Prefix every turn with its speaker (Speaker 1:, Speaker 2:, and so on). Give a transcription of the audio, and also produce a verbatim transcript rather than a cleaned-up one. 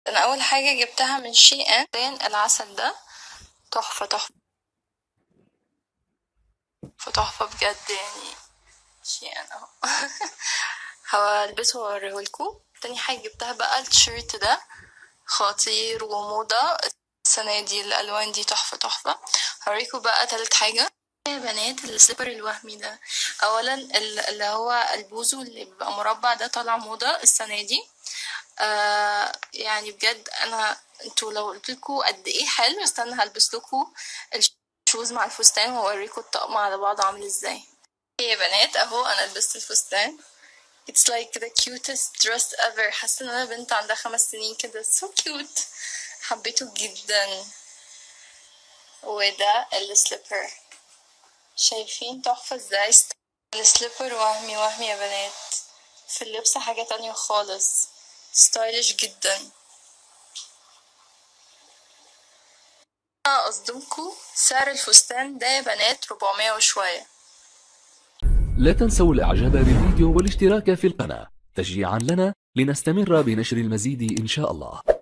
Speaker 1: انا اول حاجه جبتها من شي ان العسل ده تحفه تحفه تحفه بجد يعني. شي ان اهو. هلبسه واوريهولكوا. تاني حاجه جبتها بقى التيشيرت ده، خطير وموضه السنه دي، الالوان دي تحفه تحفه. هوريكوا بقى تالت حاجه يا بنات، السليبر الوهمي ده. اولا ال- اللي هو البوزو اللي بيبقى مربع ده طالع موضه السنه دي. آه يعني بجد انا، انتوا لو قلتلكوا قد ايه حلو، استنى هلبس لكوا الشوز مع الفستان واوريكوا الطقم على بعضه عامل ازاي. يا بنات اهو انا لبست الفستان. It's like the cutest dress ever. حاسه ان انا بنت عندها خمس سنين كده. so cute. حبيته جدا. وده السليبر، شايفين تحفه ازاي؟ السليبر وهمي وهمي يا بنات، في اللبس حاجه تانية خالص، ستايلش جدا. أصدمكوا سعر الفستان ده يا بنات ربعمية وشوية.
Speaker 2: لا تنسوا الاعجاب بالفيديو والاشتراك في القناة تشجيعا لنا لنستمر بنشر المزيد إن شاء الله.